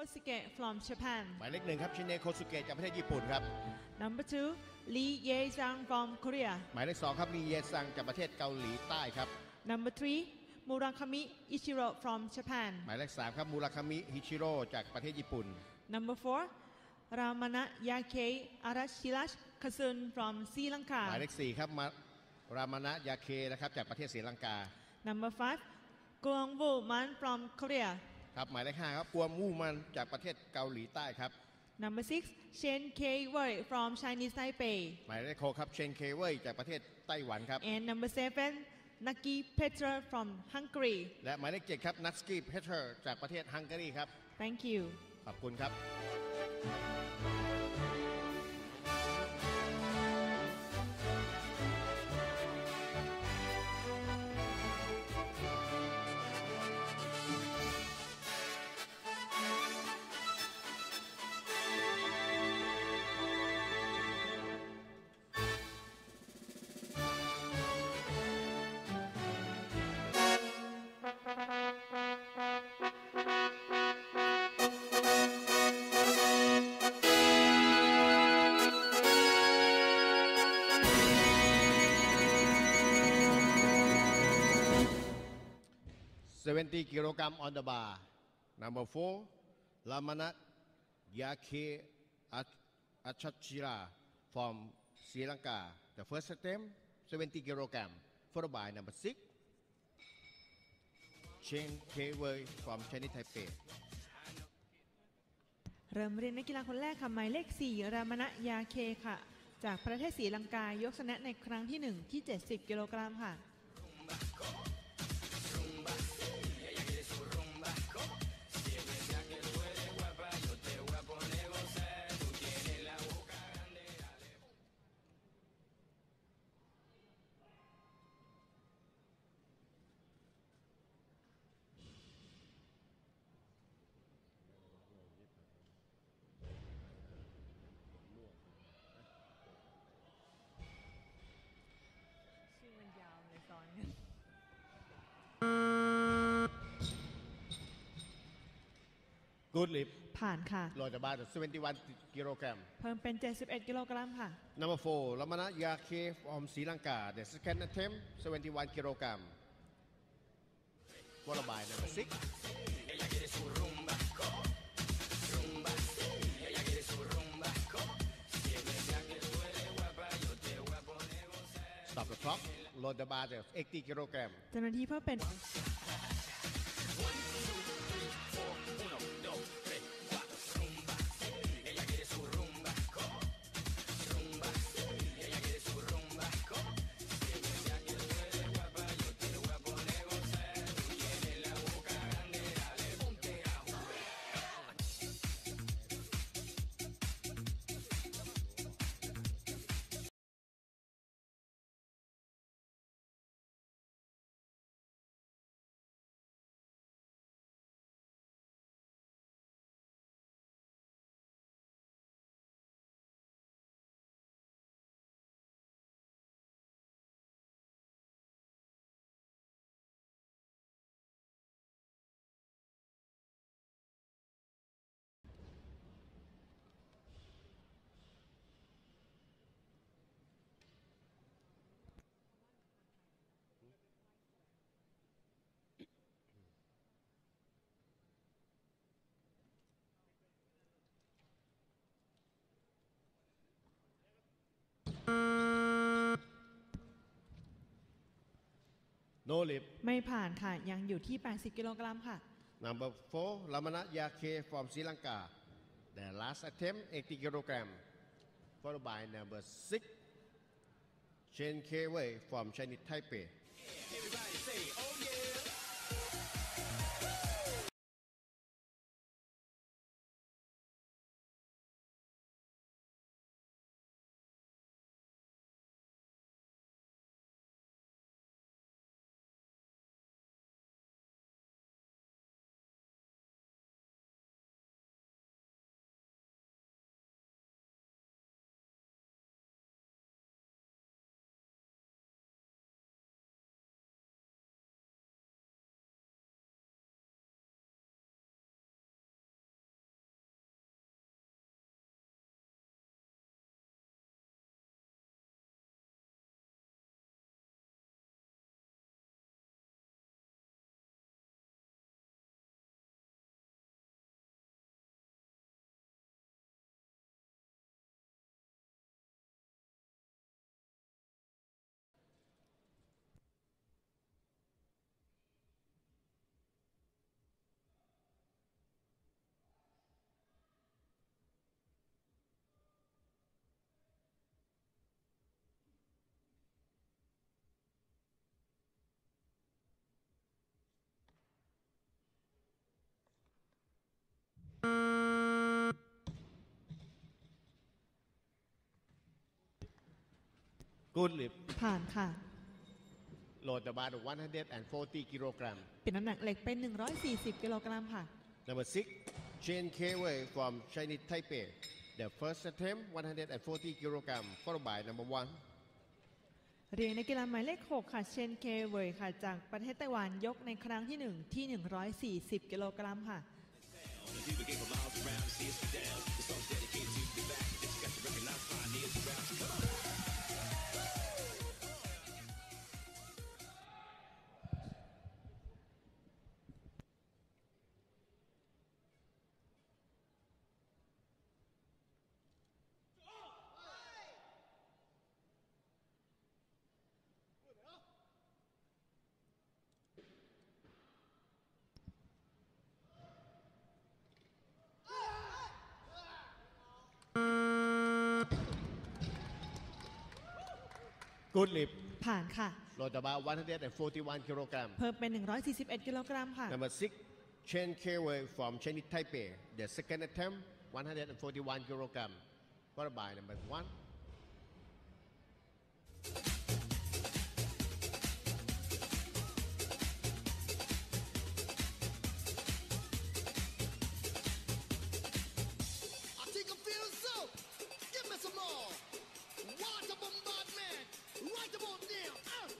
Kosuke from Japan หมายเลขหนึ่งครับชินเนโคสุเกะจากประเทศญี่ปุ่นครับ Number 2 Lee Ye-jang from Korea หมายเลขสองครับมีเยซังจากประเทศเกาหลีใต้ครับ Number 3 Murakami Ichiro from Japan หมายเลขสามครับมูราคามิฮิชิโร่จากประเทศญี่ปุ่น Number 4 Ramana Yake Arashilash Kasun from Sri หมาย Lanka เลขสี่ครับรามณะยาเคนะครับจากประเทศศรีลังกา Number 5 Gong Woo Man from Korea ครับหมายเลขห้าครับกัวมู่มันจากประเทศเกาหลีใต้ครับ Number 6 Chen K-wei from Chinese Taipei หมายเลขหกครับเชนเคเว่ยจากประเทศไต้หวันครับ and Number 7 Naki Petra from Hungary และหมายเลขเจ็ดครับนัทสกี้เพเทอร์จากประเทศฮังการีครับ Thank you ขอบคุณครับ 70 kilogram on the bar. Number 4, Lamanat Yake Achachira from Sri Lanka. The first attempt, 70 kilogram, followed by number 6, Chen Kwei from Chinese Taipei. เริ่มเรียนนักกีฬาคนแรกค่ะหมายเลข 4 รามณะยาเคค่ะจากประเทศศรีลังกายกชนะในครั้งที่ 1 ที่ 70 กิโลกรัมค่ะ ชื่อมันยาวเลยซ้อนกัน Good lip. ผ่านค่ะ Lower the bar to 71 kilogram. เพิ่มเป็น 71 กิโลกรัมค่ะ Number 4, Lamanat Yake from Sri Lanka. The second attempt, 71 kilogram, followed by number 6. Stop the clock. Load the bar to 80 kilogram. เจ้าหน้าที่เพิ่มเป็น No lip. ไม่ผ่านค่ะยังอยู่ที่ 80 กิโลกรัมค่ะ Number 4, Lamanat Yake from Sri Lanka. The last attempt, 80 kilogram, followed by number 6, Chen Kwei from Chinese Taipei. Everybody say, oh yeah. Good lift. ผ่านค่ะ Load about 140 kilogram. เปลี่ยนน้ำหนักเหล็กเป็น140กิโลกรัมค่ะ Number 6, Chen Kwei from Chinese Taipei. The first attempt 140 kilogram, followed by number 1. เรียงในกกีฬาหมายเลข 6 ค่ะ เชนเคเวยค่ะ จากประเทศไต้หวันยกในครั้งที่ 1 ที่ 140 กิโลกรัมค่ะ Good lift. ผ่านค่ะ Load about 141 kilogram. เพิ่มเป็น141กิโลกรัมค่ะ Number 6, Chen Kwei from Chinese Taipei. The second attempt 141 kilogram, followed by number 1. I think I'm feeling so. Give me some more. Water bombardment. Right about now.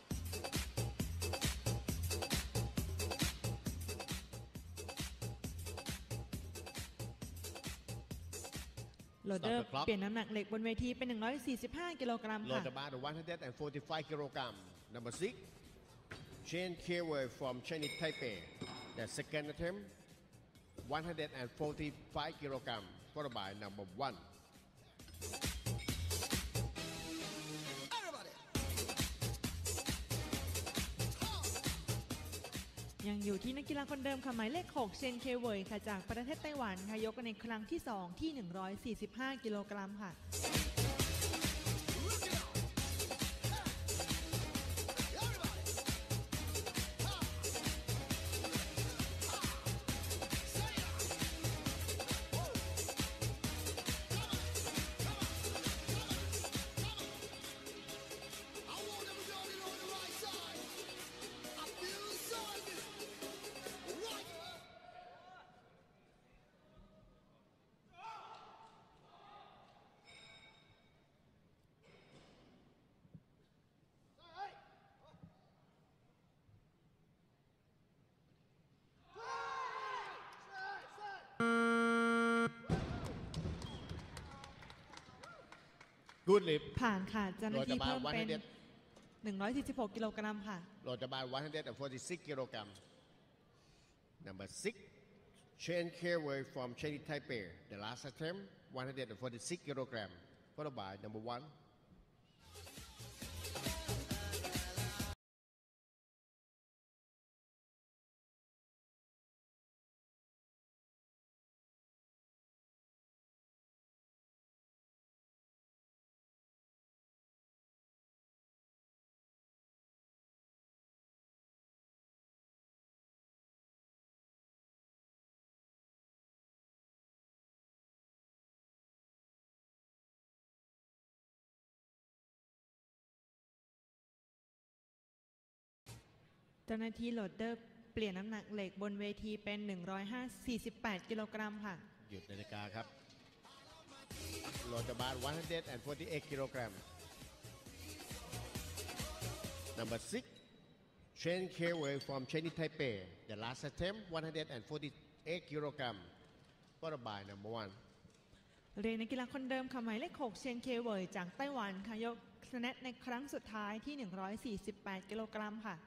โหลดเดอร์ Stop the clock เปลี่ยนน้ำหนักเหล็กบนเวทีเป็น145กิโลกรัมค่ะ Load about 145 kilogram. Number 6, Chen Kwei from Chinese Taipei. The second attempt 145 kilogram, followed by number 1. Everybody. ยังอยู่ที่นักกีฬาคนเดิมค่ะหมายเลข 6 เชนเคเวยค่ะ จากประเทศไต้หวันค่ะ ยกในครั้งที่ 2 ที่ 145 กิโลกรัมค่ะ Look it out. Everybody. Say it. Woo. Come on. I want everybody on the right side. I feel so good. Right. Good lift. ผ่านค่ะเจ้าหน้า Load ที่เพิ่ม about เป็น 100. 146กิโลกรัมค่ะ Load about 146 kilogram. Number 6, Chen Kwei from Chinese Taipei. The last attempt 146 kilogram, followed by number 1. เจ้าหน้าที่โหลดเดอร์เปลี่ยนน้ำหนักเหล็กบนเวทีเป็น148กิโลกรัมค่ะหยุดนาฬิกาครับ Load about 148 kilogram. Number 6, Chen Kwei from Chinese Taipei. The last attempt 148 kilogram, followed by number 1. เรียนนักกีฬาคนเดิมค่ะหมายเลข 6 เชนเคเวยจากไต้หวันค่ะยกสแนตในครั้งสุดท้ายที่ 148กิโลกรัมค่ะ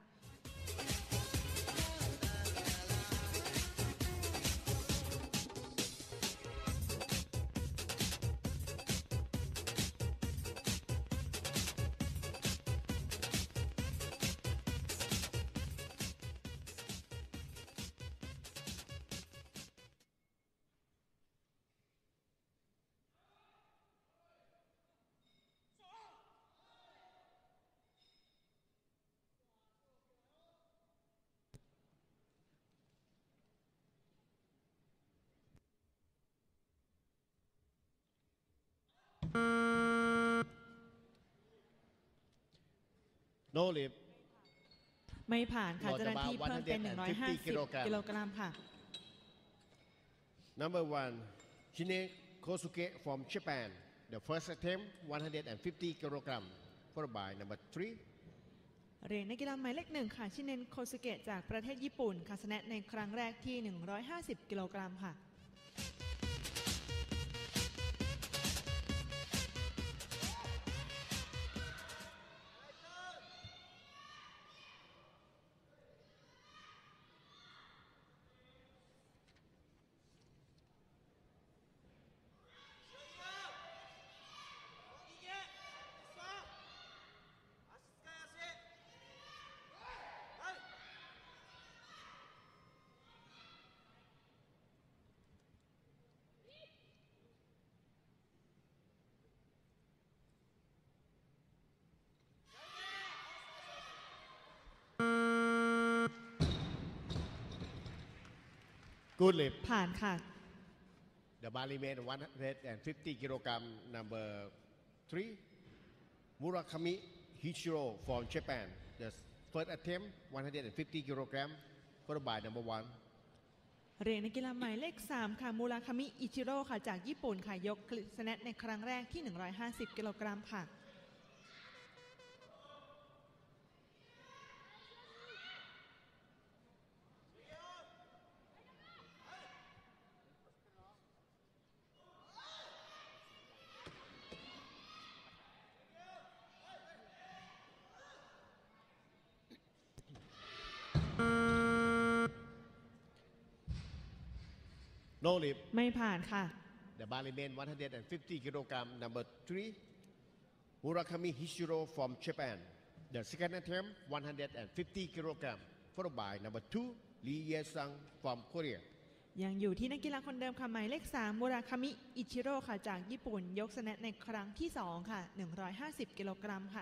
no lip ไม่ผ่านค่ะโหลดเจ้าหน้าที่ about เพิ่มเป็น 150 150 กิโลกรัมค่ะ Number 1 Shine Kosuke from Japan the first attempt 150 kilogram followed by number 3 เหรียญนักกีฬาหมายเลขหนึ่งค่ะชิเนนโคสุเกะจากประเทศญี่ปุ่นค่ะชนะในครั้งแรกที่ 150 กิโลกรัมค่ะ Good lip ผ่านค่ะ The bar remain 150 kilogram number 3 Murakami Hichiro from Japan the first attempt 150 kilogram followed by number 1 เหรียญนักกีฬาหมายเลข3ค่ะมูราคามิอิชิโร่ค่ะจากญี่ปุ่นค่ะยกชนะในครั้งแรกที่ 150 กิโลกรัมค่ะ No lip ไม่ผ่านค่ะ The bar remain 150 kilogram number 3 Murakami Hichiro from Japan the second attempt 150 kilogram followed by number 2 Lee Ye-sang from Korea ยังอยู่ที่นักกีฬาคนเดิมค่ะหมายเลข3มูราคามิอิชิโร่ค่ะจากญี่ปุ่นยกชนะในครั้งที่2ค่ะ 150 กิโลกรัมค่ะ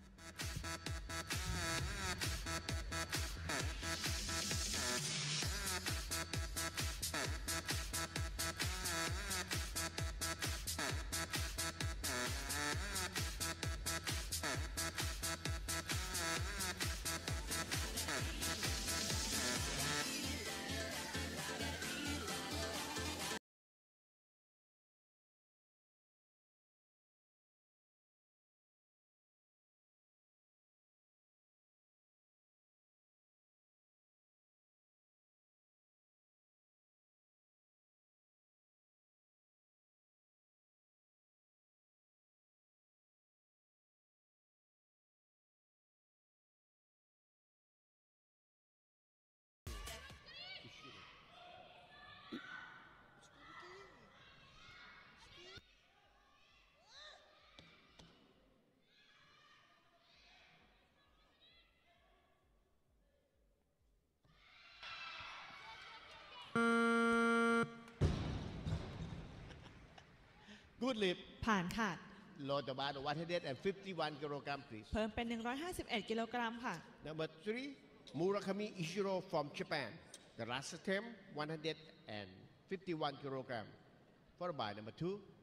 Good lip ผ่านค่ะ Load the bar to 151 kilogram please เพิ่มเป็น 151 กิโลกรัมค่ะ Number 3 Murakami Ichiro from Japan the last attempt 151 kilogram followed by number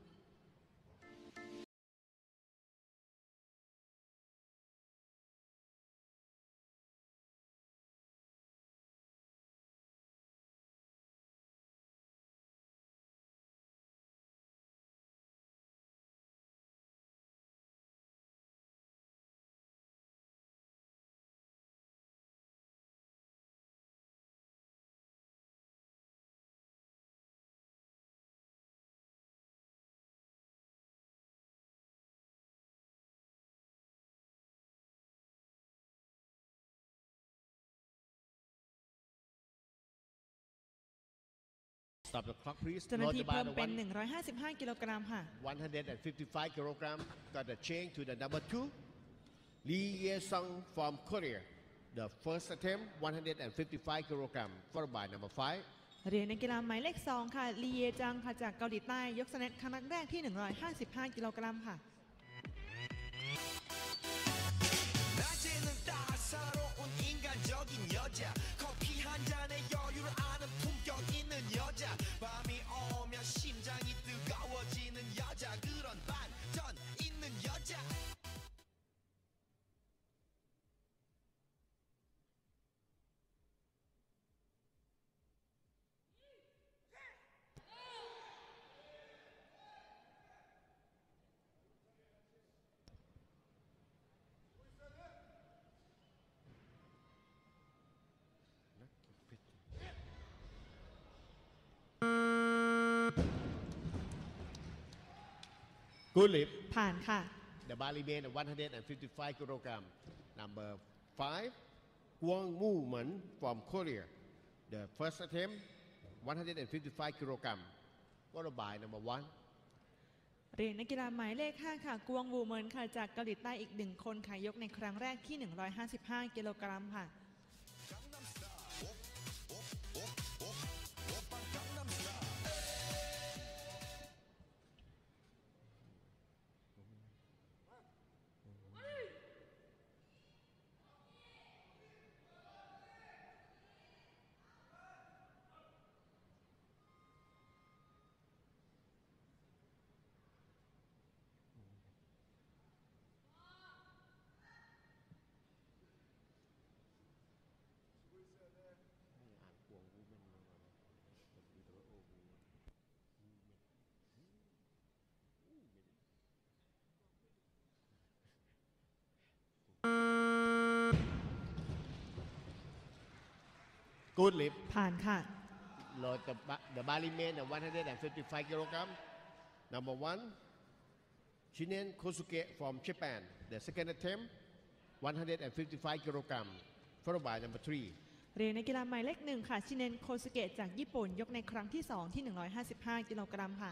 2Stop the clock please เจ้าหน้า Load ที่ the bar เพิ่ม to เป็น 155 กิโลกรัมค่ะ 155 kilogram got the change to the number 2 Lee Ye-sung from Korea the first attempt 155 kilogram followed by number 5 เหรียญนักกีฬาหมายเลข2ค่ะลีเยจังค่ะจากเกาหลีใต้ยกชนะครั้งแรกที่ 155 กิโลกรัมค่ะ 낮에는 따사로운 인간적인 여자 커피 한 잔에 여유를 아는 품격 있는 여자 밤이 오면 심장이 뜨거워지는 여자 그런 반전 있는 여자 Good lip ผ่านค่ะ The Bali men at 155 kilogram. Number 5, Kwang Woo-man from Korea. The first attempt, 155 kilogram. Followed by number 1. เหรียญนักกีฬาหมายเลข 5 ค่ะ กวงวูเหมินค่ะ จากเกาหลีใต้อีก 1 คนค่ะ ยกในครั้งแรกที่ 155 กิโลกรัมค่ะ Good lip ผ่านค่ะ Load the Bali men at 155 kilogram. Number 1, Shinen Kosuke from Japan. The second attempt, 155 kilogram. Followed by number 3. เหรียญนักกีฬาหมายเลข 1 ค่ะ ชิเนนโคสุเกะจากญี่ปุ่น ยกในครั้งที่ 2 ที่ 155 กิโลกรัมค่ะ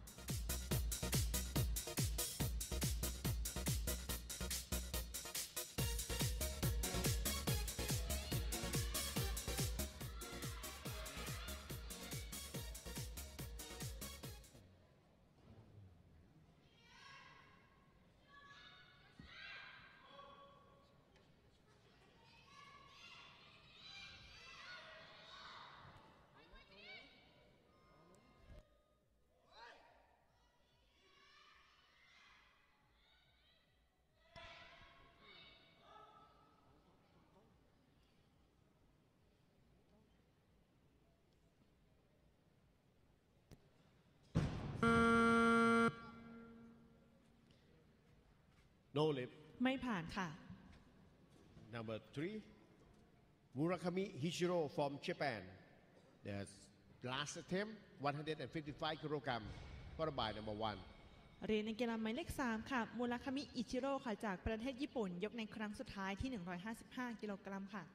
No lip ไม่ผ่านค่ะ Number 3, Murakami Hishiro from Japan. The last attempt, 155 kilogram. Followed by number 1. เหรียญนักกีฬาหมายเลข 3 ค่ะ มูราคามิ อิชิโร่ค่ะ จากประเทศญี่ปุ่น ยกในครั้งสุดท้ายที่ 155 กิโลกรัมค่ะ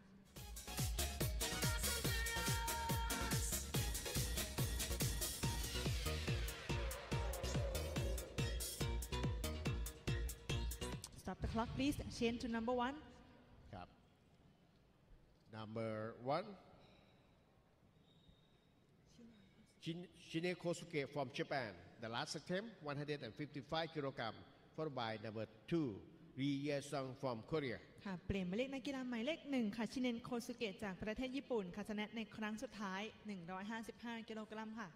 Stop the clock please change to number 1 ครับ Number 1, Shine Kosuke from Japan. The last attempt, 155 kilogram. Followed by number 2, Lee Ye-sung from Korea. ค่ะ เปลี่ยนหมายเลขนักกีฬาหมายเลข 1 ค่ะ ชิเนนโคสุเกะจากประเทศญี่ปุ่นค่ะชนะในครั้งสุดท้าย 155 กิโลกรัมค่ะ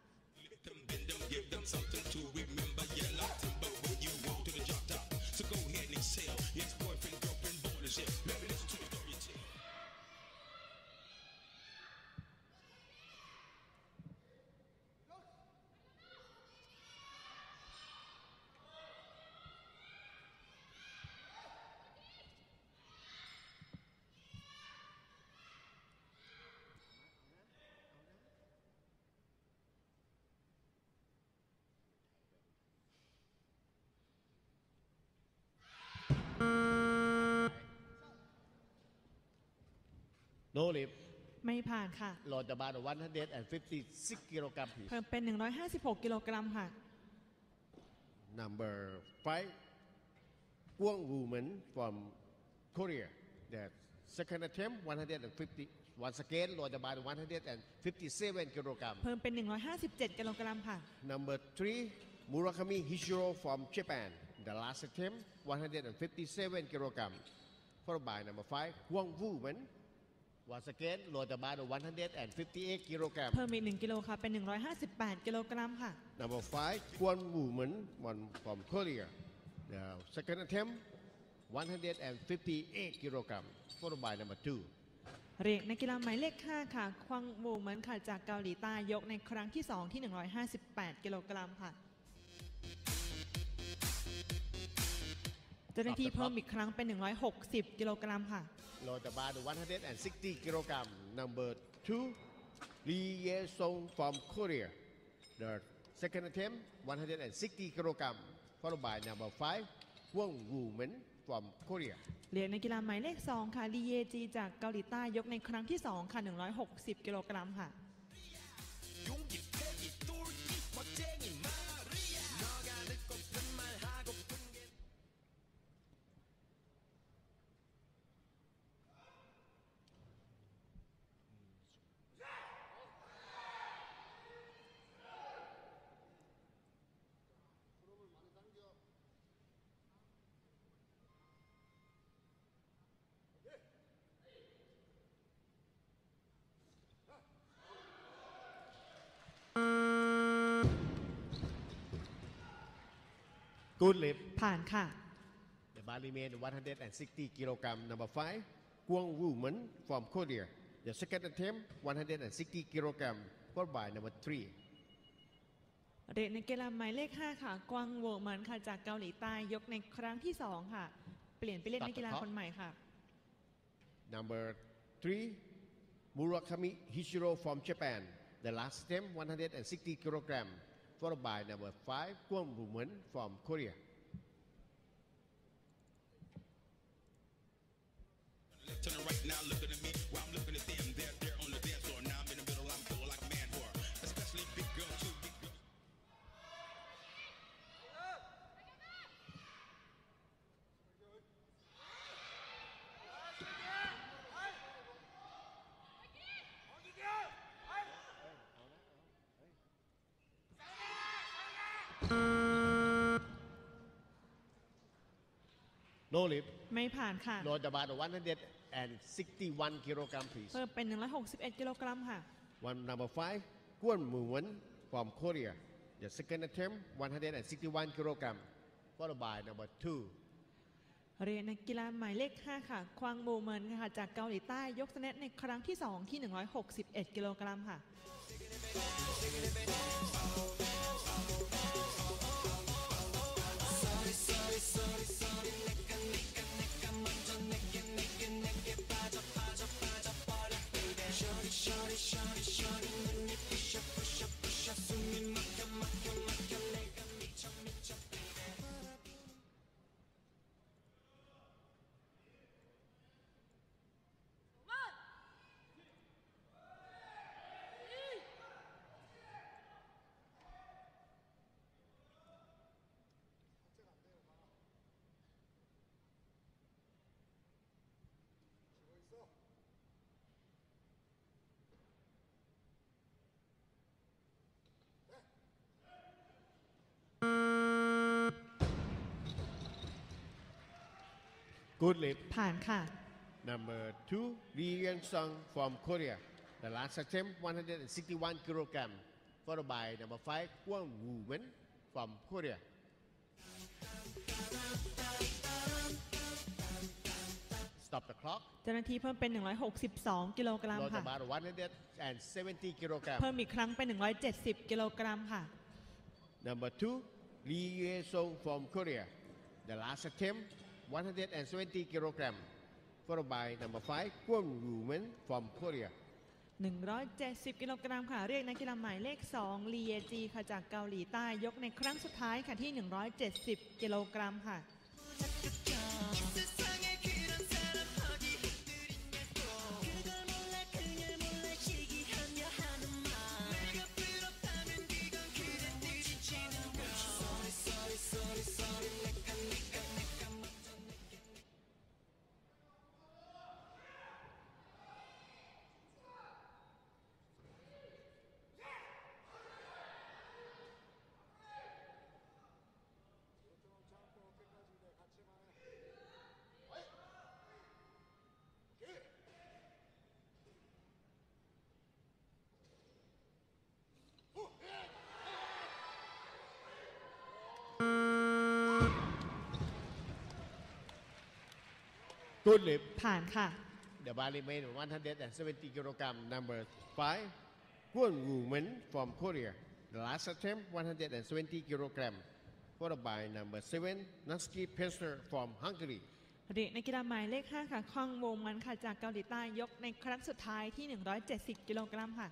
No lip. ไม่ผ่านค่ะ Load about 156 kilogram piece. เพิ่มเป็น 156 กิโลกรัมค่ะ Number 5, Kwang Woo-man from Korea. The second attempt, 150. Once again, load about 157 kilogram. เพิ่มเป็น 157 กิโลกรัมค่ะ Number 3, Murakami Hishiro from Japan. The last attempt, 157 kilogram. Followed by number 5, Kwang Woo-man. Once again, load about 158 kilogram. เพิ่มอีก 1 กิโลค่ะ เป็น 158 กิโลกรัมค่ะ Number 5, Kwang Woo-man from Korea. The second attempt, 158 kilogram. Followed by number 2. เหรียญนักกีฬาหมายเลข 5 ค่ะ ควังวูเหมินค่ะ จากเกาหลีใต้ ยกในครั้งที่ 2 ที่ 158 กิโลกรัมค่ะ เจ้าหน้าที่เพิ่มอีกครั้งเป็น 160 กิโลกรัมค่ะ Load about 160 kilogram. Number 2, Lee Ye-sung from Korea. The second attempt, 160 kilogram. followed by number 5 Kwon Woo-min from Korea เหรียญในกีฬาหมายเลข 2 ค่ะลีเยจีจากเกาหลีใต้ยกในครั้งที่ 2 ค่ะ 160 กิโลกรัมค่ะ Good lip ผ่านค่ะ The bar remain 160 kilogram number 5 Kwon Woo-min from Korea The second attempt 160 kilogram followed by number 3 เหรียญในกีฬาหมายเลข 5 ค่ะกวางโวเหมินค่ะจากเกาหลีใต้ยกในครั้งที่ 2 ค่ะ เปลี่ยนไปเล่นนักกีฬาคนใหม่ค่ะ Number 3 Murakami Hishiro from Japan The last attempt 160 kilogram followed by number 5 Kwon Woo-min from Korea To the right now, looking at me while I'm looking at them. They're on the dance floor. Now I'm in the middle, I'm cool like a man whore. Especially big girl, too big girl. No lip ไม่ผ่านค่ะ No about 161 kilogram please เพิ่มเป็น 161 กิโลกรัมค่ะ One number 5 Kwon Woo-min from Korea The second attempt 161 kilogram followed by number 2 เหรียญในกีฬาหมายเลข 5 ค่ะควางโบเหมินค่ะจากเกาหลีใต้ยกสแนตในครั้งที่ 2 ที่ 161 กิโลกรัมค่ะ Good lip ผ่านค่ะ Number 2 Lee Yeon-sung from Korea The last attempt 161 kilogram followed by number 5 Kwon Woo-min from Korea Stop the clock เจ้าหน้าที่เพิ่มเป็น 162 กิโลกรัม Load ค่ะ about 170 kilogram เพิ่มอีกครั้งเป็น 170 กิโลกรัมค่ะ Number 2 Lee Ye-sung from Korea The last attempt 170 kilogram followed by number 5 Kwon Woo-min from Korea 170 กิโลกรัมค่ะ เรียกนักกีฬาหมายเลข 2 ลีเยจีค่ะจากเกาหลีใต้ยกในครั้งสุดท้ายค่ะที่ 170 กิโลกรัมค่ะ Good lip ผ่านค่ะ The bar remain 170 kilogram number 5 Kwon Woo-min from Korea The last attempt 170 kilogram followed by number 7 Natsuki Pester from Hungary เหรียญในกีฬาหมายเลข 5 ค่ะคองโวมันค่ะจากเกาหลีใต้ยกในครั้งสุดท้ายที่ 170 กิโลกรัมค่ะ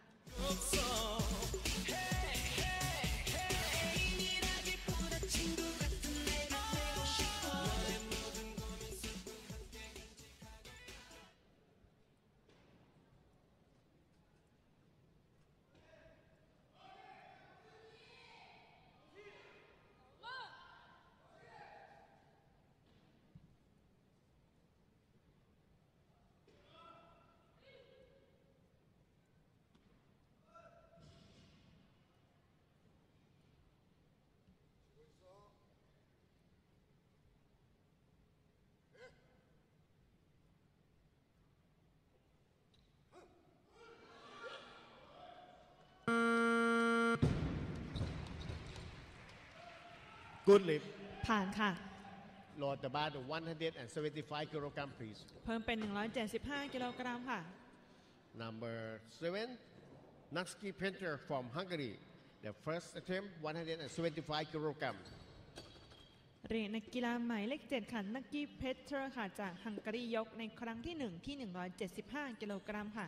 Hey, hey, hey, 이미라기보다 친구 같은 Good lip. ผ่านค่ะ Lower the bar to 175 kilogram, please. เพิ่มเป็น 175 กิโลกรัมค่ะ Number 7, Naski Painter from Hungary. The first attempt, 175 kilogram. เหรียญนักกีฬาหมายเลข 7 ค่ะนักกี้เพเทอร์ค่ะจากฮังการียกในครั้งที่ 1 ที่ 175 กิโลกรัมค่ะ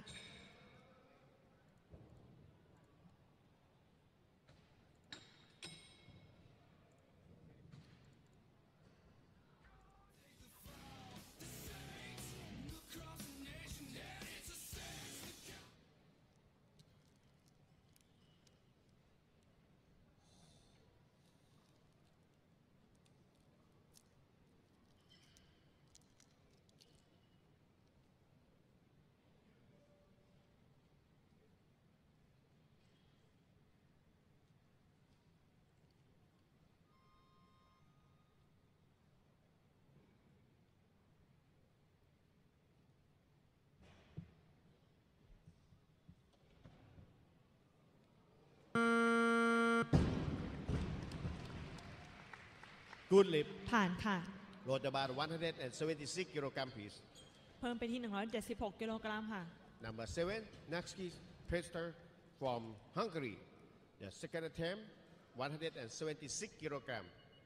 Good lip. ผ่านค่ะ Lower the bar to 176 kilogram, please. เพิ่มไปที่ 176 กิโลกรัมค่ะ Number 7, Naski Painter from Hungary. The second attempt, 176 kilogram.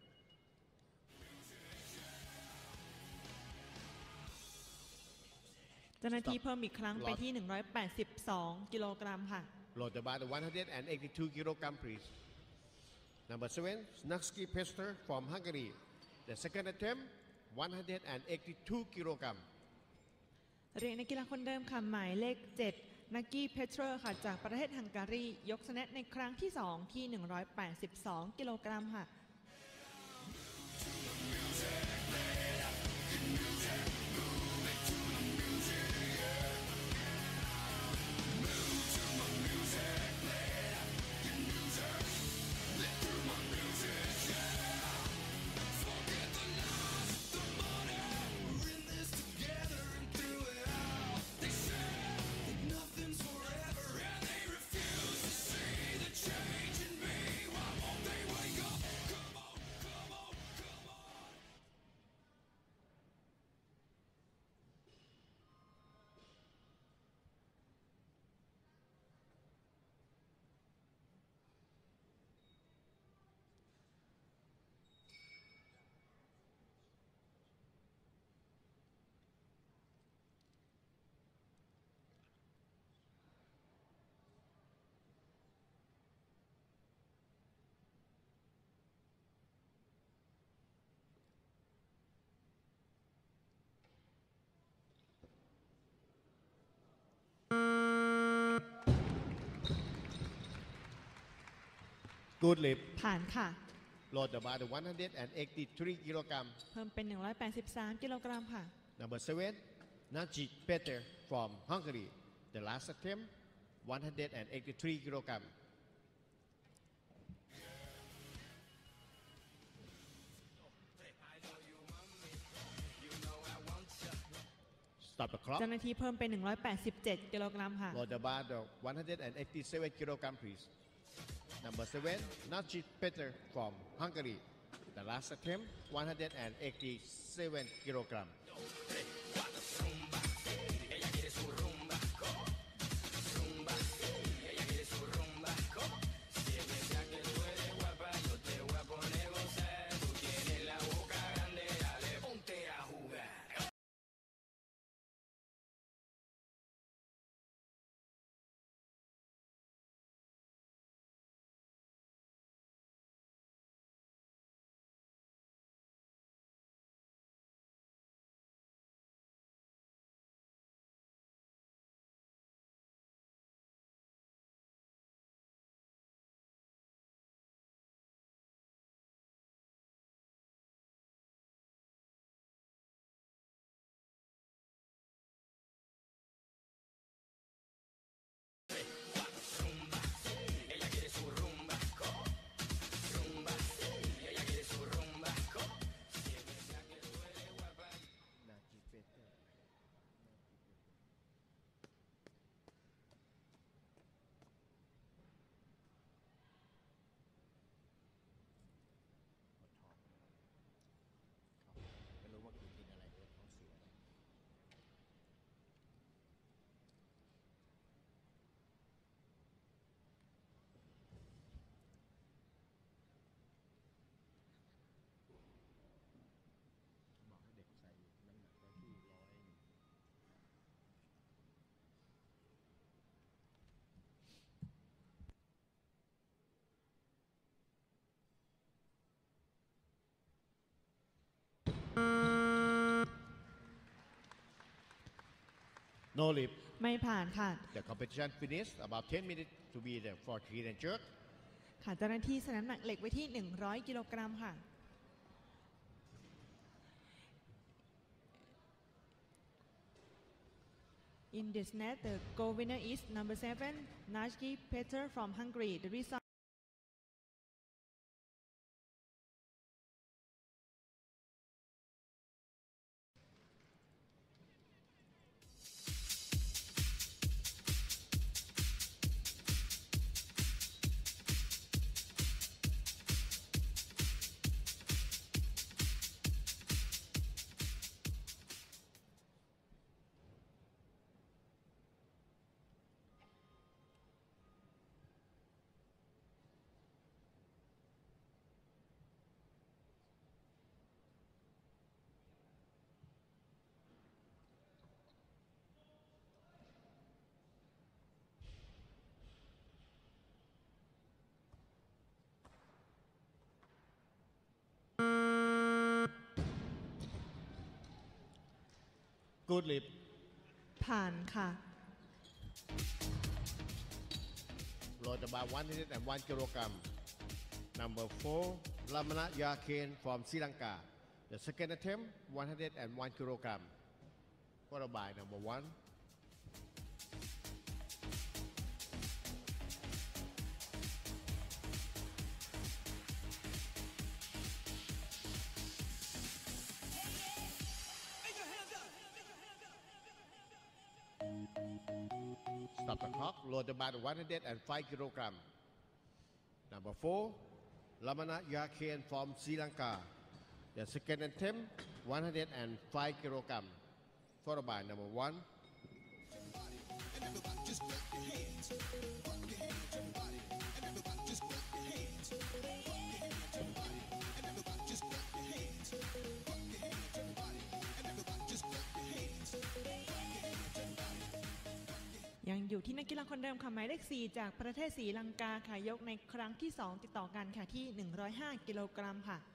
เจ้าหน้าที่เพิ่มอีกครั้งไปที่ 182 กิโลกรัมค่ะ Lower the bar to 182 kilogram, please. Number 7, Naski Painter from Hungary. The second attempt, 182 kilogram. เหรียญนักกีฬาคนเดิมค่ะหมายเลข 7 นักกี้เพเทอร์ค่ะจากประเทศฮังการียกสแนตในครั้งที่ 2 ที่ 182 กิโลกรัมค่ะ Good lip. ผ่านค่ะ Lower the bar to 183 kilogram. เพิ่มเป็น 183 กิโลกรัมค่ะ Number 7, Najik Peter from Hungary. The last attempt, 183 kilogram. Stop the clock. เจ้าหน้าที่เพิ่มเป็น 187 กิโลกรัมค่ะ Lower the bar to 187 kilogram, please. Number 7, Najik Peter from Hungary. The last attempt, 187 kilogram. No lip. ไม่ผ่านค่ะ The competition finished about 10 minutes to be there for clean and jerk. ค่ะเจ้าหน้าที่สนามหนักเหล็กไว้ที่ 100 กิโลกรัมค่ะ In this net, the gold winner is number 7, Najki Petr from Hungary. The result Good lip. ผ่านค่ะ Load about 101 kilogram. Number 4, Lamana Yakin from Sri Lanka. The second attempt, 101 kilogram. Followed by number 1. Stop the clock. Load about 105 kilogram. Number 4, Lamana Yakin from Sri Lanka. The second attempt, 105 kilogram. Followed by number 1. Just clap your hands. Rock your hands, everybody. And everybody just clap your hands. Rock your hands, everybody. And everybody just clap your hands. Rock your hands, everybody. And everybody just clap your hands. Rock your hands, everybody. ยังอยู่ที่นักกีฬาคนเดิมค่ะหมายเลข 4 จากประเทศศรีลังกาค่ะยกในครั้งที่ 2 ติดต่อกันค่ะที่ 105 กิโลกรัมค่ะ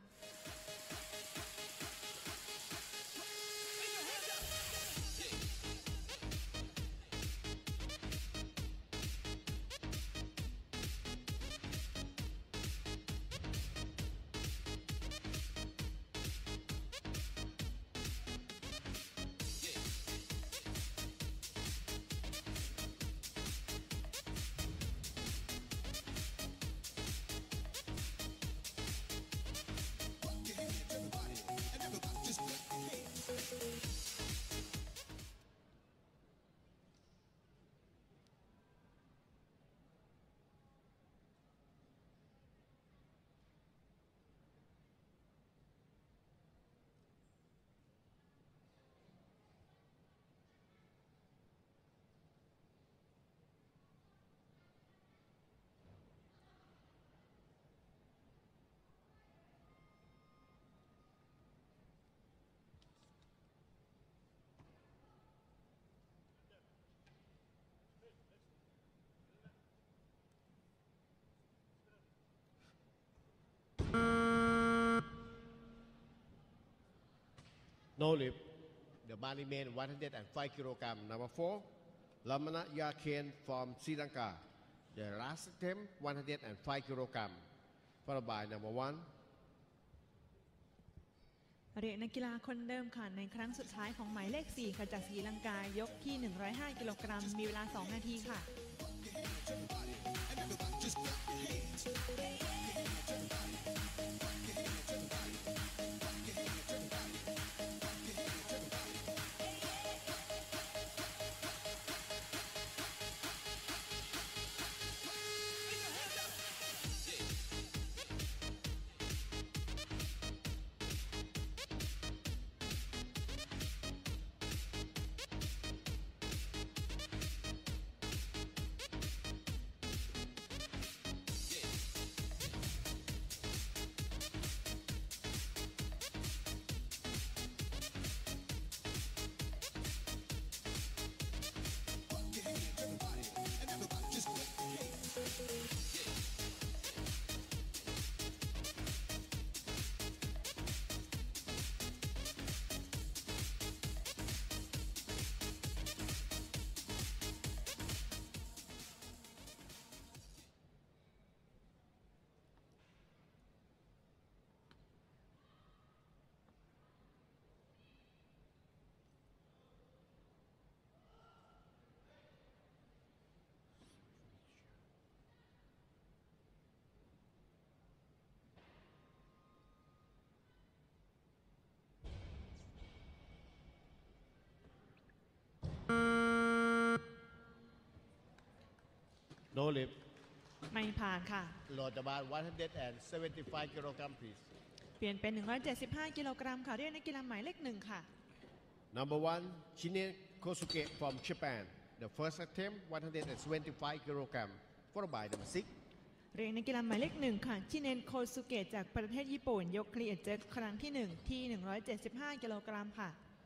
No lip. The bar remain 105 kilogram. Number 4, Lamana Yakin from Sri Lanka. The last attempt, 105 kilogram. Followed by number 1. เรียกนักกีฬาคนเดิมค่ะในครั้งสุดท้ายของหมายเลข 4 ค่ะจากศรีลังกายกที่ 105 กิโลกรัมมีเวลา 2 นาทีค่ะ Yeah. No lip. ไม่ผ่านค่ะ Load about 175 kilogram, please. เปลี่ยนเป็น 175 กิโลกรัมค่ะเรียกนักกีฬาหมายเลขหนึ่งค่ะ Number 1, Shinya Kosuke from Japan. The first attempt, 125 kilogram, followed by number 6. เรียกนักกีฬาหมายเลขหนึ่งค่ะชิเนนโคซุเกะจากประเทศญี่ปุ่นยกคลีเอเจ็ครั้งที่1ที่ 175 กิโลกรัมค่ะ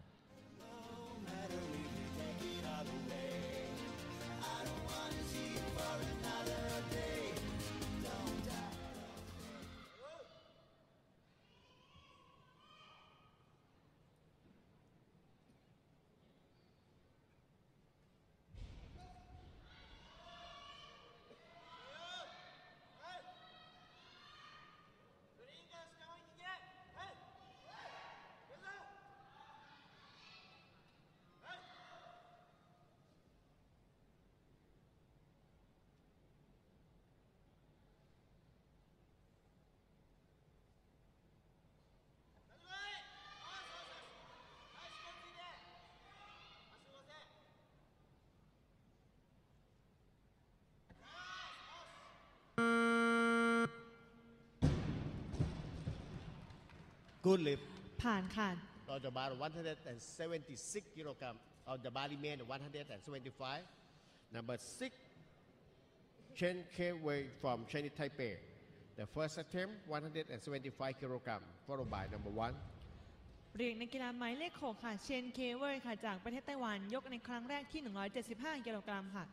Good lip. ผ่านค่ะ Load about 176 kilogram. Of the body man, 175. Number 6, Chen K-Wei from Chinese Taipei. The first attempt, 175 kilogram, followed by number 1. เรียกนักกีฬาหมายเลข6ค่ะเชนเคเวอร์ค่ะจากประเทศไต้หวันยกในครั้งแรกที่ 175 กิโลกรัมค่ะ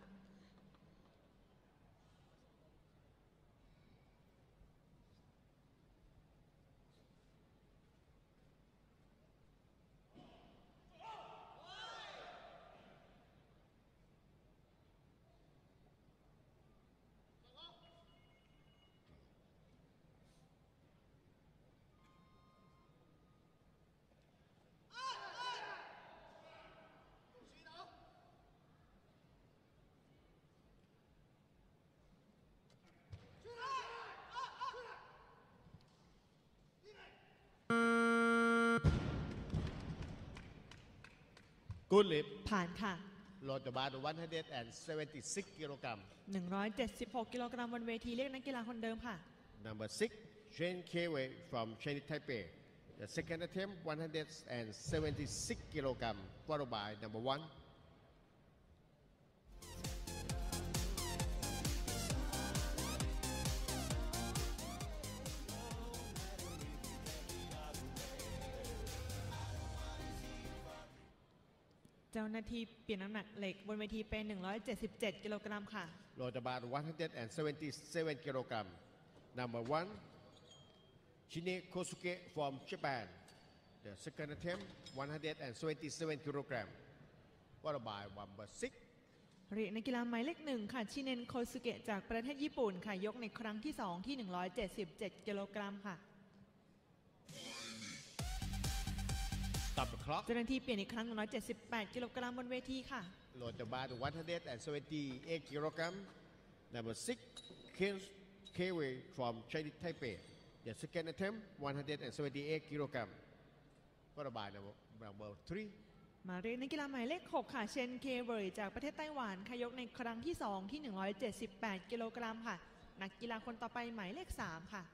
Good lip. ผ่านค่ะ Load about 176 kilogram. 176 กิโลกรัมบนเวทีเรียกนักกีฬาคนเดิมค่ะ Number 6, Chen K-Wei from Chinese Taipei. The second attempt, 176 kilogram, followed by number 1. เจ้าหน้าที่เปลี่ยนน้ำหนักเหล็กบนเวทีเป็น 177 กิโลกรัมค่ะ Load about 177 kilogram. Number 1, Shinya Kosuke from Japan. The second attempt, 177 kilogram, followed by number 6. เรียกนักกีฬาหมายเลขหนึ่งค่ะชิเนนโคซุเกะจากประเทศญี่ปุ่นค่ะยกในครั้งที่2ที่ 177 กิโลกรัมค่ะ Stop the clock. เจ้าหน้าที่เปลี่ยนอีกครั้ง 178 กิโลกรัมบนเวทีค่ะ Load about 178 kilogram. Number 6, K-Wei from Chinese Taipei. The second attempt, 178 kilogram, followed by number 3. มาเรียกนักกีฬาหมายเลข6ค่ะเชนเคเวอร์จากประเทศไต้หวันค่ะยกในครั้งที่2ที่ 178 กิโลกรัมค่ะ นักกีฬาคนต่อไปหมายเลข3ค่ะ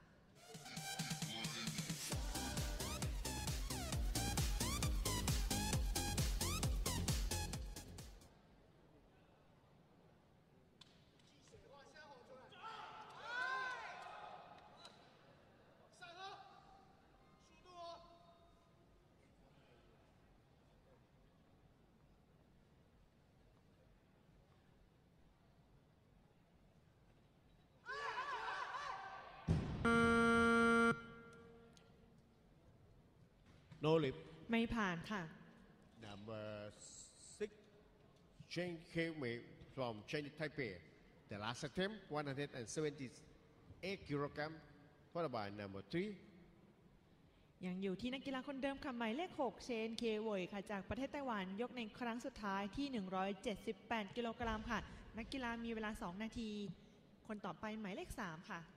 No lip. ไม่ผ่านค่ะ Number 6, Chen K-Wei from Chinese Taipei. The last attempt, 178 kilogram, followed by number 3. ยังอยู่ที่นักกีฬาคนเดิมค่ะหมายเลข6เชนเคเวอร์ค่ะจากประเทศไต้หวันยกในครั้งสุดท้ายที่ 178 กิโลกรัมค่ะ นักกีฬามีเวลา 2 นาที คนต่อไปหมายเลข3ค่ะ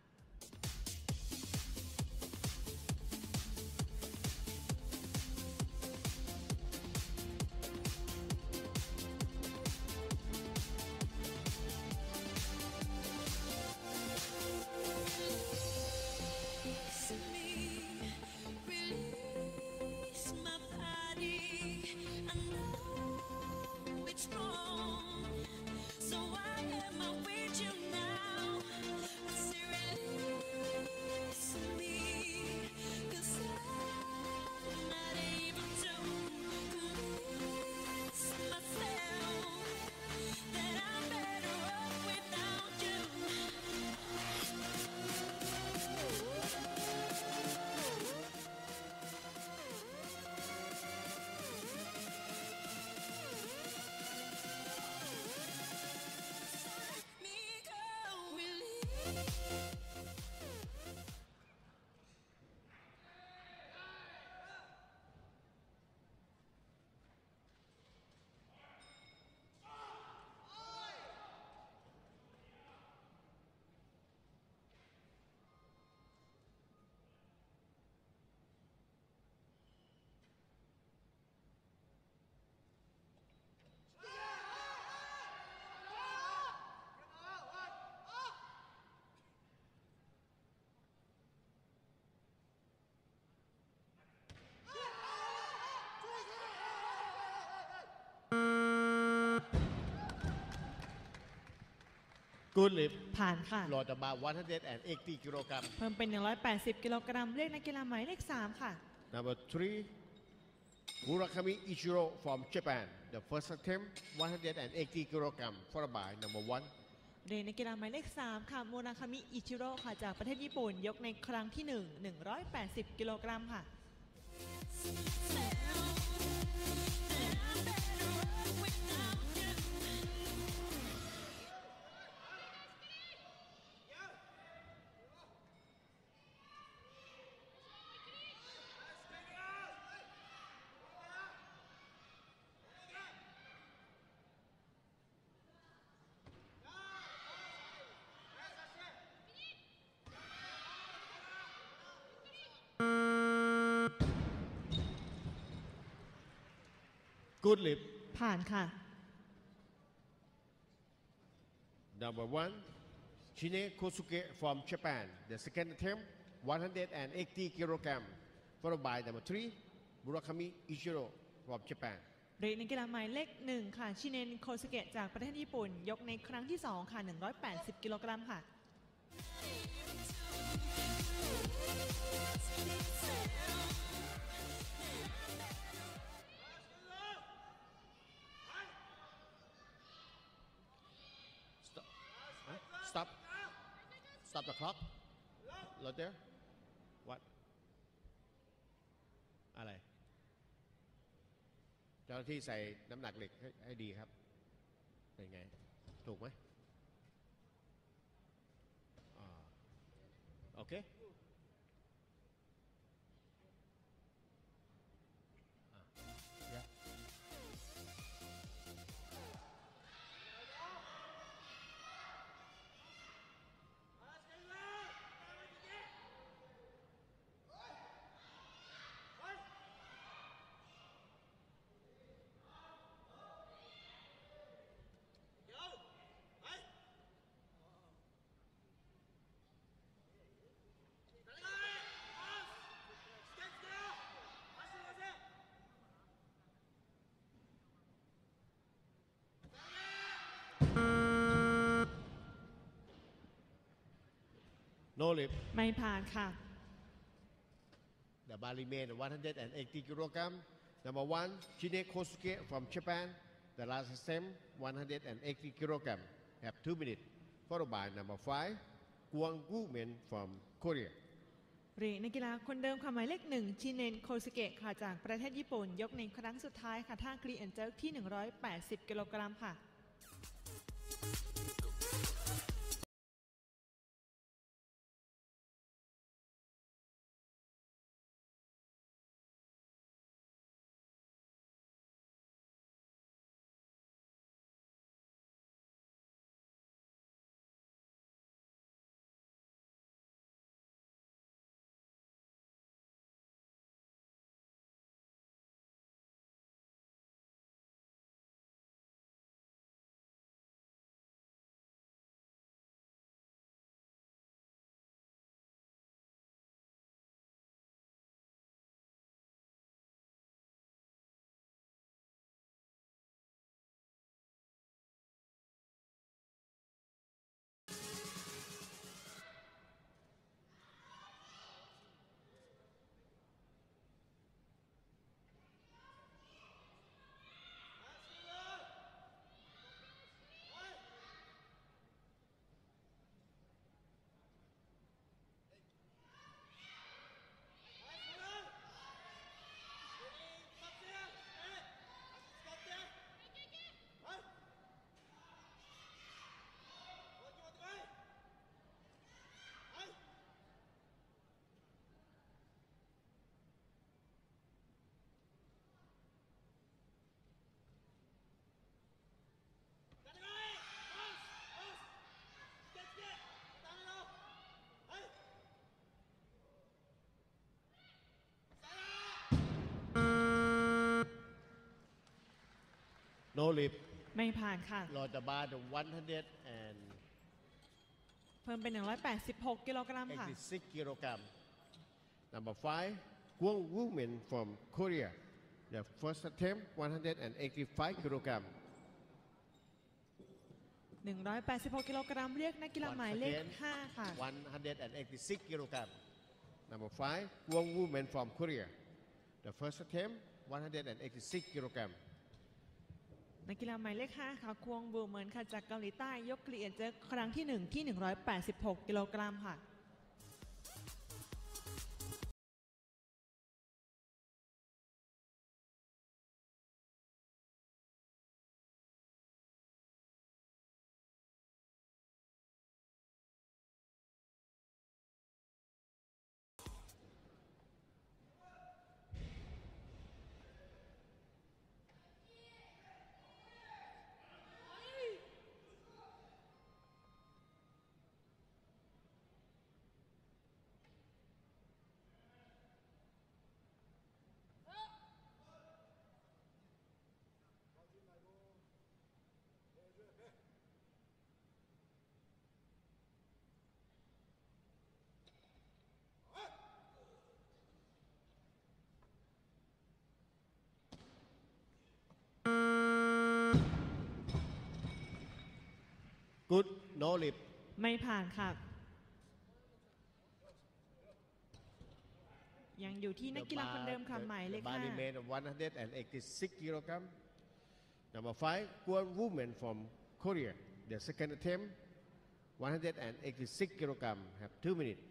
Good lip ผ่านค่ะ load about 180 kilogram เพิ่มเป็น 180 กิโลกรัมเรียกนักกีฬาหมายเลข 3 ค่ะ Number 3 Murakami Ichiro from Japan the first attempt 180 kilogram followed by number 1 เรียกนักกีฬาหมายเลข 3 ค่ะโมนาคามิอิชิโร่ค่ะจากประเทศญี่ปุ่นยกในครั้งที่ 1 180 กิโลกรัมค่ะ Good lip ผ่านค่ะ Number 1 Shine Kosuke from Japan the second attempt 180 kilogram followed by number 3 Murakami Ichiro from Japan เรียกนักกีฬาหมายเลข 1 ค่ะ ชิเนนโคสเกะจากประเทศญี่ปุ่นยกในครั้งที่ 2 ค่ะ 180 กิโลกรัมค่ะ Stop Stop the clock Right there What อะไรเจ้าหน้าที่ใส่น้ำหนักเหล็กให้ดีครับ เป็นไง ถูกไหมโอเค Yeah. No lip ไม่ผ่านค่ะ The bar remain 180 kilogram. Number 1 Shine Kosuke from Japan the last attempt 180 kilogram have 2 minutes followed by number 5 Kwang Woo Min from Korea เรียกนักกีฬาคนเดิมค่ะหมายเลข 1 ชิเนนโคสเกะค่ะจากประเทศญี่ปุ่นยกในครั้งสุดท้ายค่ะท่าคลีแอนเจิลที่ 180 กิโลกรัมค่ะ No lip ไม่ผ่านค่ะ Lord the bar the 186 เพิ่มเป็น 186 กิโลกรัมค่ะ kilogram Number 5 Kwang Woo Min from Korea the first attempt 185 kilogram 186 กิโลกรัมเรียกนักกีฬาหมายเลข 5 ค่ะ 186 kilogram. Number 5, Kwon woman from Korea. The first attempt, 186 kilogram. นักกีฬาหมายเลข 5 ค่ะควงบูเหมือนค่ะจากเกาหลีใต้ยกเหรียญเจอครั้งที่ 1 ที่ 186 กิโลกรัมค่ะ Good, no lip. ไม่ผ่านค่ะ ยังอยู่ที่นักกีฬาคนเดิมค่ะหมายเลข the body made of 186 kilogram. Number 5, Kwon woman from Korea. The second attempt, 186 kilogram. Have 2 minutes.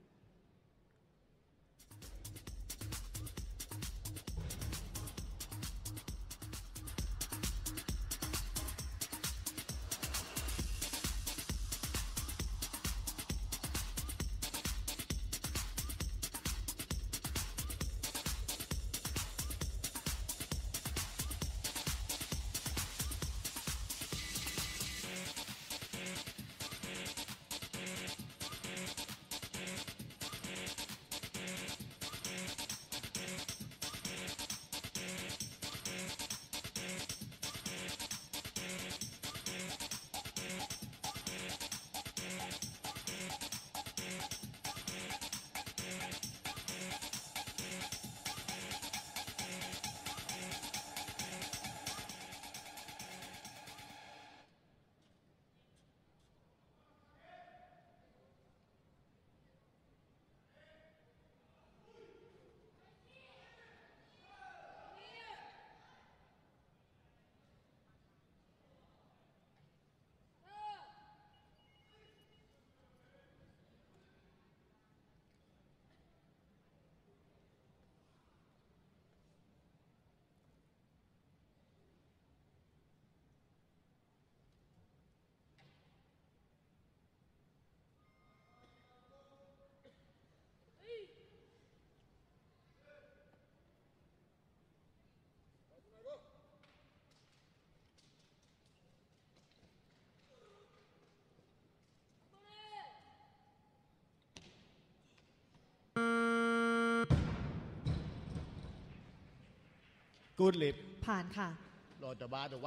Good lip. ผ่านค่ะ Lord the bar, the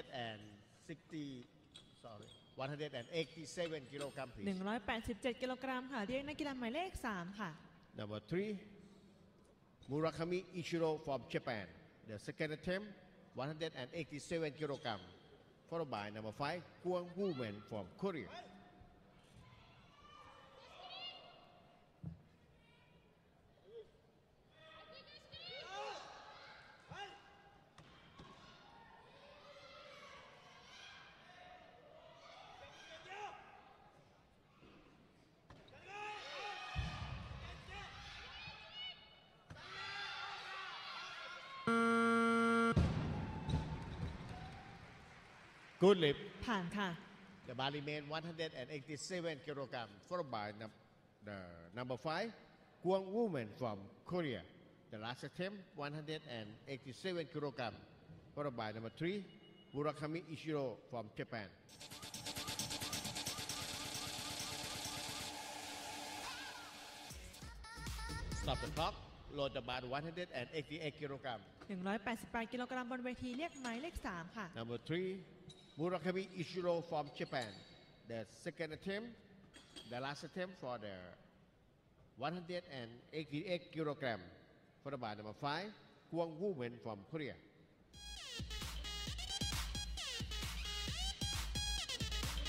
187 kilogram, please. 187 กิโลกรัมค่ะเรียกนักกีฬาหมายเลข 3 ค่ะ Number 3, Murakami Ichiro from Japan. The second attempt, 187 kilogram. Followed by number 5, Kwon woman from Korea. Good lip. ผ่านค่ะ The bar remained 187 kilogram. Followed by the number 5, Kwon woman from Korea. The last attempt, 187 kilogram. Followed by number 3, Murakami Ichiro from Japan. Stop the clock. Load the bar 188 kilogram. 188 กิโลกรัมบนเวทีเรียกหมายเลข 3 ค่ะ Number 3, Murakami Ichiro from Japan. The second attempt, the last attempt for the 188 kilogram. Followed by number 5, Kwon woman from Korea.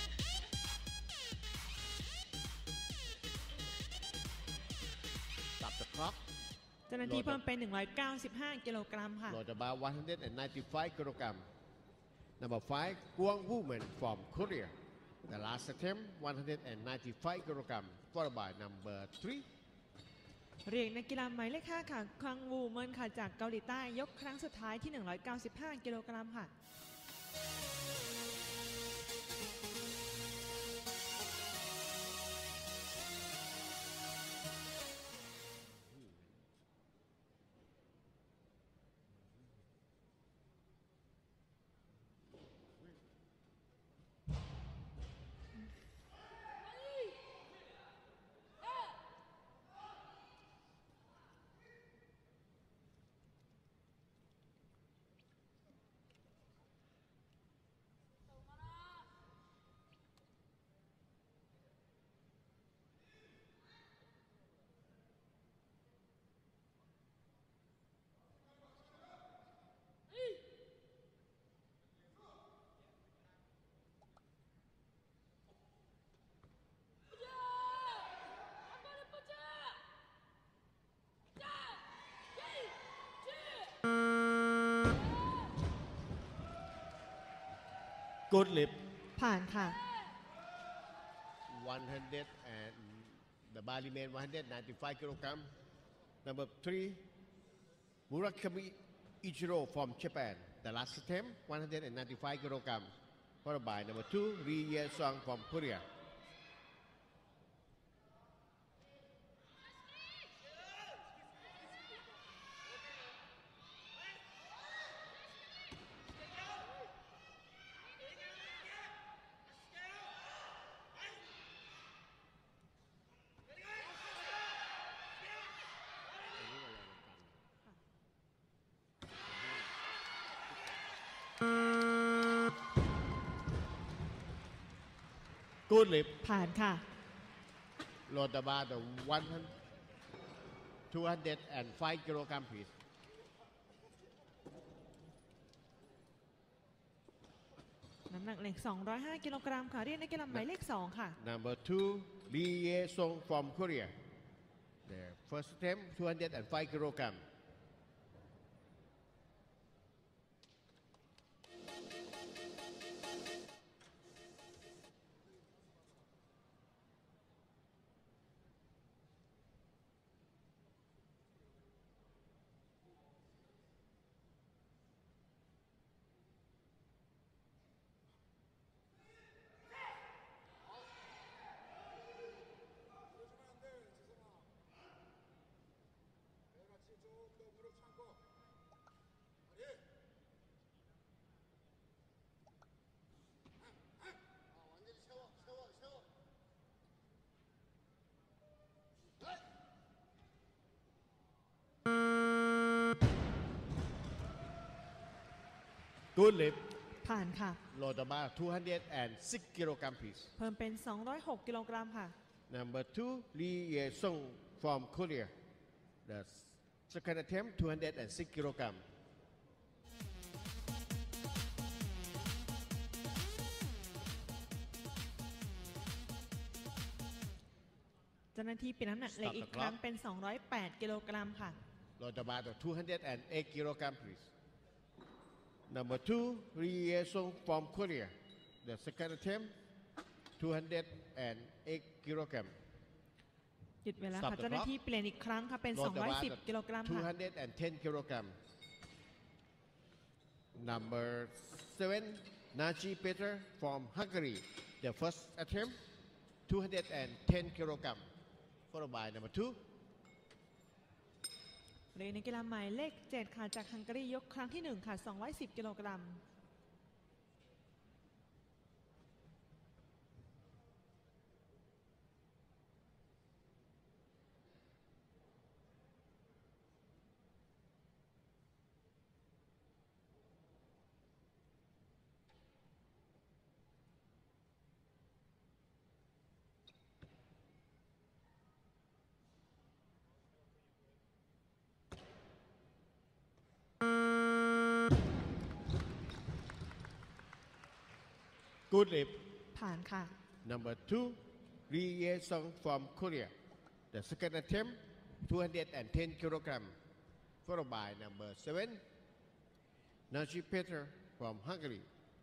clock เจ้าหน้าที่เพิ่มเป็น 195 กิโลกรัมค่ะ load about 195 kilogram. Number 5, Guang Woman from Korea. The last attempt, 195 kilogram, followed by number 3. เรียกนักกีฬาหมายเลข 5 ค่ะคังวูเมินค่ะจากเกาหลีใต้ยกครั้งสุดท้ายที่ 195 กิโลกรัมค่ะ Good lip. ผ่านค่ะ 100 and the bar remain 195 kilogram. Number 3, Murakami Ichiro from Japan. The last attempt, 195 kilogram. Followed by number 2, Ri Ye-sung from Korea. Good lip. ผ่านค่ะ Load the bar the 205 kilogram piece. น้ำหนักเหล็ก 205 กิโลกรัมค่ะ เรียกนักกีฬาหมายเลข 2 ค่ะ Number 2, Lee Ye-sung from Korea. The first attempt, 205 kilogram. Good lip. ผ่านค่ะ Load the bar 206 kilogram piece. เพิ่มเป็น 206 กิโลกรัมค่ะ Number 2, Lee Ye-sung from Korea. The second attempt, 206 kilogram. เจ้าหน้าที่เปลี่ยนน้ำหนักเหล็กอีกครั้งเป็น 208 กิโลกรัมค่ะ Load the bar 208 kilogram please. Number 2, Lee Ye-sung from Korea. The second attempt, 208 kilogram. หยุดเวลา Stop ค่ะ the เจ้าหน้าที่เปลี่ยนอีกครั้งค่ะเป็น Load the bar 210 กิโลกรัมค่ะ 210 kilogram. Number 7, Naji Peter from Hungary. The first attempt, 210 kilogram. Followed by number 2, เรียนนักกีฬาหมายเลข 7 ค่ะจากฮังการียกครั้งที่ 1 ค่ะ 210 กิโลกรัม Good lip. ผ่านค่ะ Number 2, Lee Ye-sung from Korea. The second attempt, 210 kilogram, followed by number 7, Naji Peter from Hungary.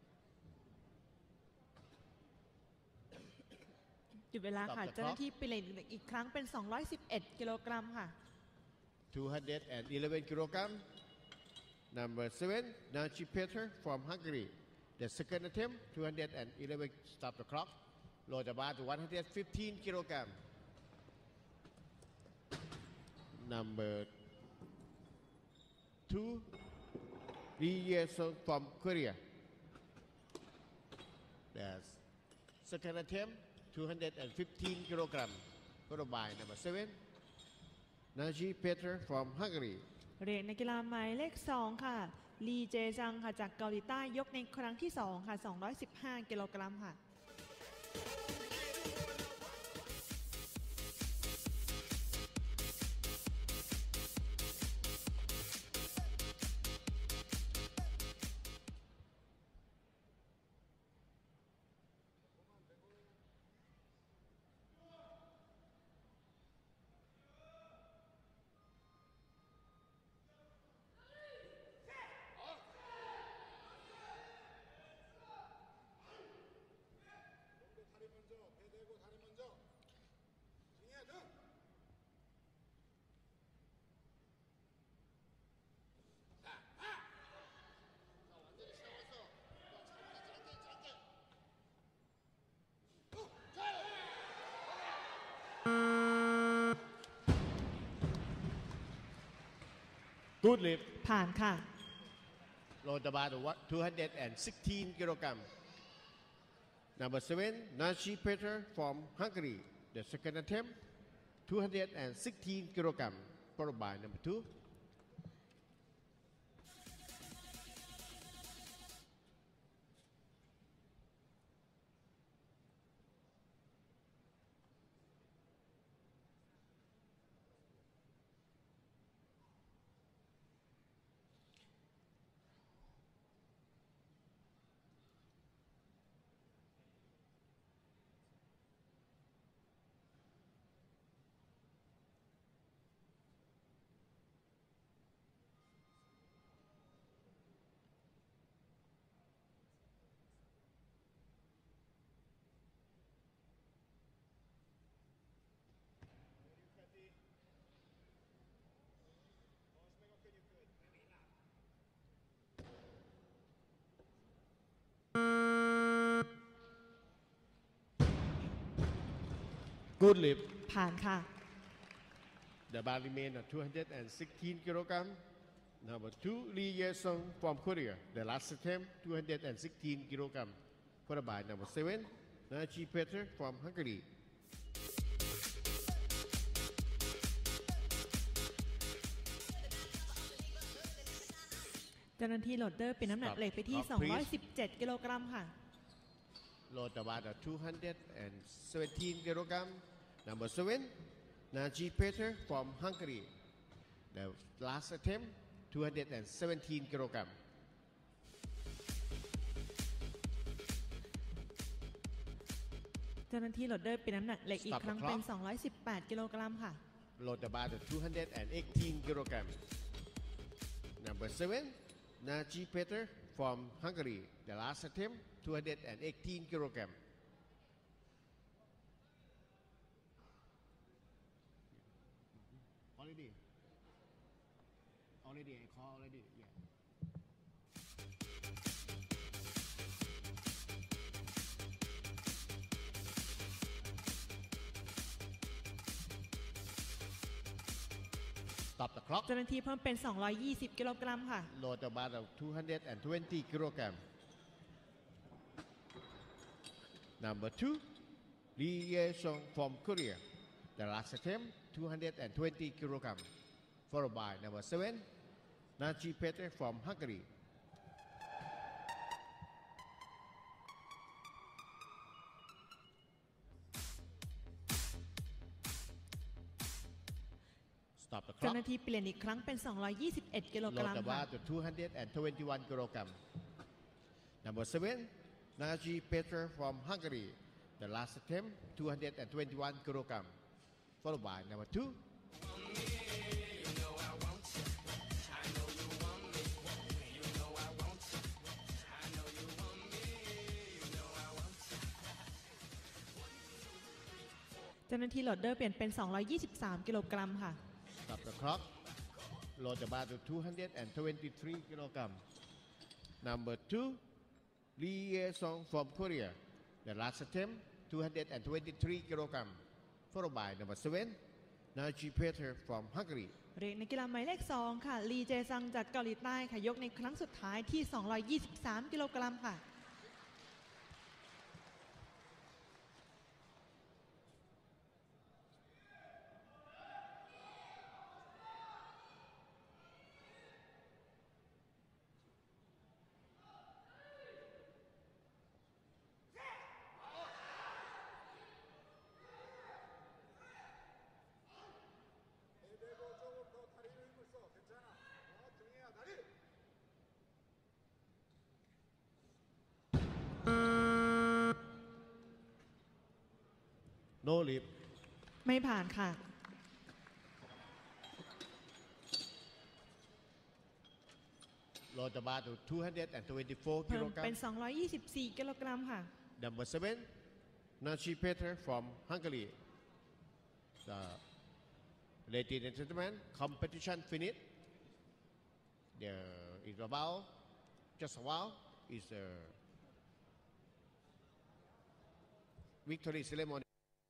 หยุดเวลาค่ะ Stop the เจ้าหน้าที่เปลี่ยนอีกครั้งเป็น 211 กิโลกรัมค่ะ 211 kilogram, number 7, Naji Peter from Hungary. The second attempt, 211, stop the clock. Load the bar to 115 kilogram. Number 2, Lee Ye-sung from Korea. The second attempt, 215 kilogram, followed by number 7, Naji Peter from Hungary. เหรียญนักกีฬาหมายเลข 2 ค่ะ ลีเจจังค่ะจากเกาหลีใต้ยกในครั้งที่ 2 ค่ะ 215 กิโลกรัมค่ะ 다리 먼저, 배 대고 다리 먼저. 징이야, 등. 완전히 세웠어. 짧게. Good lift. ผ่านค่ะ Load the bar to 216 kilogram. Number 7, Naji Peter from Hungary. The second attempt, 216 kilogram, followed by number 2. Good lift. ผ่านค่ะ The bar remains at 216 kilogram. Number 2, Lee Ye-sung from Korea. The last attempt, 216 kilogram, followed by number 7, Naji Peter from Hungary. เจ้าหน้าที่โหลดเดอร์เป็นน้ำหนักเหล็กไปที่ Stop, please. 217 กิโลกรัมค่ะ Load the bar at 217 kilogram. Number 7, Naji Peter from Hungary. The last attempt, 217 kilogram. เจ้าหน้าที่โหลดเดอร์เป็นน้ำหนักเหล็กอีก Stop the ครั้งเป็น clock. 218 กิโลกรัมค่ะ Load the bar at 218 kilogram. Number 7, Naji Peter from Hungary. The last attempt, 218 kilogram. Already, I call already. Yeah. Stop the clock. เจ้าหน้าที่เพิ่มเป็น 220 กิโลกรัมค่ะ Load the bar of 220 kilogram. Number 2, Lee Ye-sung from Korea. The last attempt, 220 kilogram. Followed by number 7, Naji Peter from Hungary. Stop the เจ้า clock. หน้าที่เปลี่ยนอีกครั้งเป็น 221 กิโลก Load รัม the ค่ะ bar to 221 kilogram. Number 7, Naji Peter from Hungary. The last attempt, 221 kilogram. Followed by number 2, จ้าหน้าที่โหลดเดอร์เปลี่ยนเป็น 223 กิโลกรัมค่ะ Stop the clock. Load the bar to 223 kilogram. Number 2, Lee Ye-sung from Korea. The last attempt, 223 kilogram. Followed by number 7, Naji Peter from Hungary. เรียกนักกีฬาหมายเลข 2 ค่ะ ลีเจซังจากเกาหลีใต้ค่ะ ยกในครั้งสุดท้ายที่ 223 กิโลกรัมค่ะ No lip. ไม่ผ่านค่ะ Load the bar to 224 เพิ่มเป็น kilogram. 224 กิโลกรัมค่ะ Number 7, Naji Peter from Hungary. Ladies and gentlemen, competition finished. There is about just a while is the victory ceremony.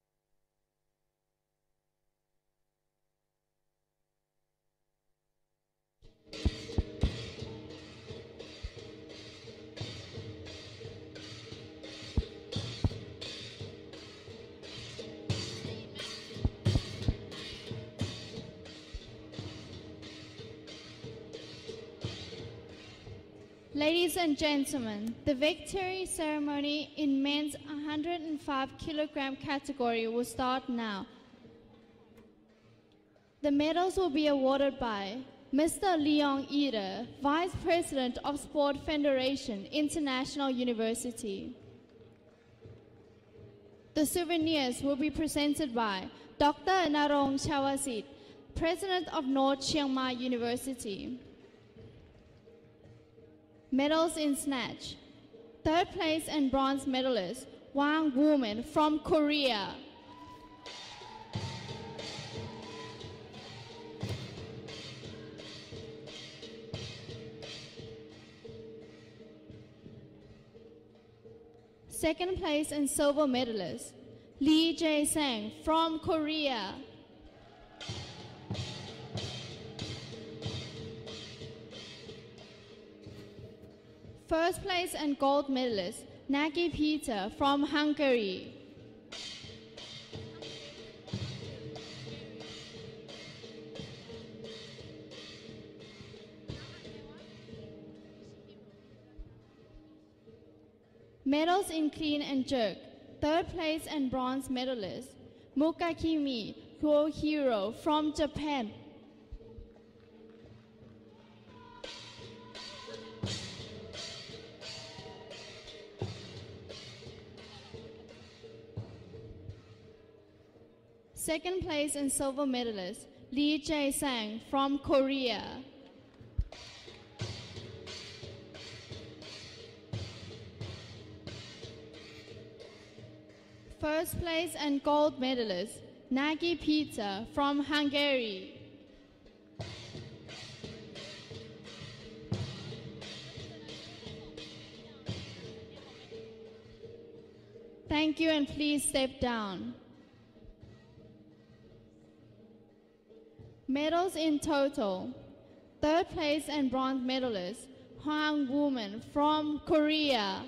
Ladies and gentlemen, the victory ceremony in men's 105 kilogram category will start now. The medals will be awarded by Mr. Leon Ida, Vice President of Sport Federation, International University. The souvenirs will be presented by Dr. Narong Chawasit, President of North Chiang Mai University. Medals in snatch. Third place and bronze medalist, Wang Wooman from Korea. Second place and silver medalist, Lee Jae-sang from Korea. First place and gold medalist, Nagy Peter from Hungary. Medals in clean and jerk. Third place and bronze medalist, Mukakimi Hiro from Japan. Second place and silver medalist, Lee Jae-sang from Korea. First place and gold medalist, Nagy Peter from Hungary. Thank you and please step down. Medals in total. Third place and bronze medalist, Hwang Woo-man from Korea.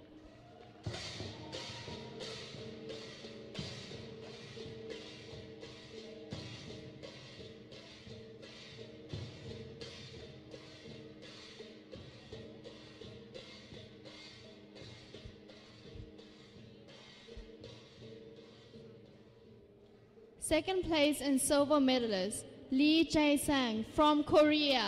Second place and silver medalist, Lee Jae-sang from Korea.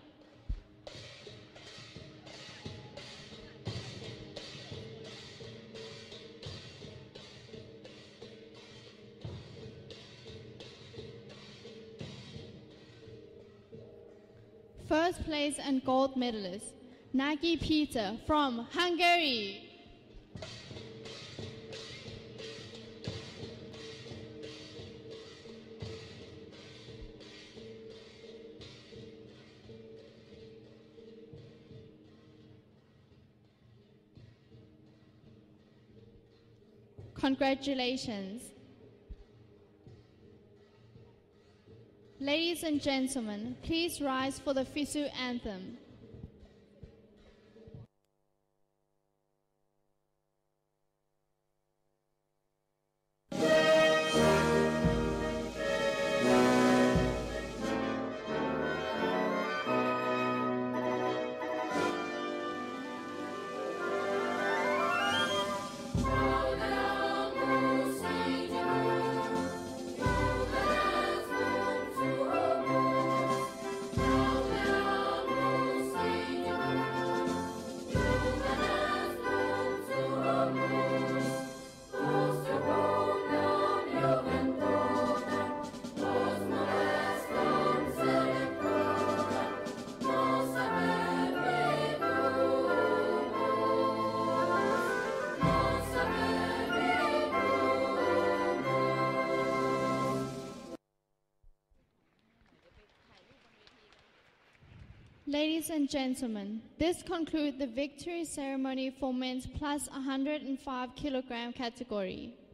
First place and gold medalist, Nagy Peter from Hungary. Congratulations. Ladies and gentlemen, please rise for the FISU anthem. Ladies and gentlemen, this concludes the victory ceremony for men's plus 105 kilogram category.